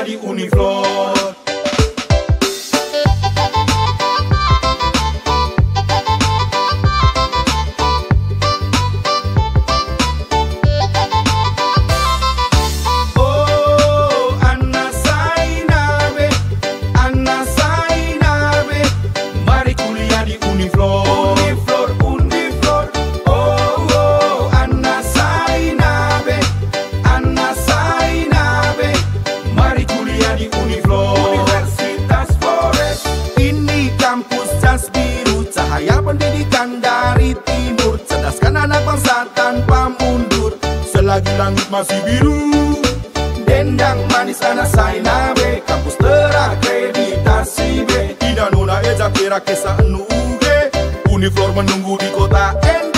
di Uniflor. Cahaya pendidikan dari timur, cerdaskan anak bangsa tanpa mundur. Selagi langit masih biru, dendang manis anak Sainabe, kampus terakreditasi B. Tidak nona eja kira kisah nuge, Uniflor menunggu di kota N.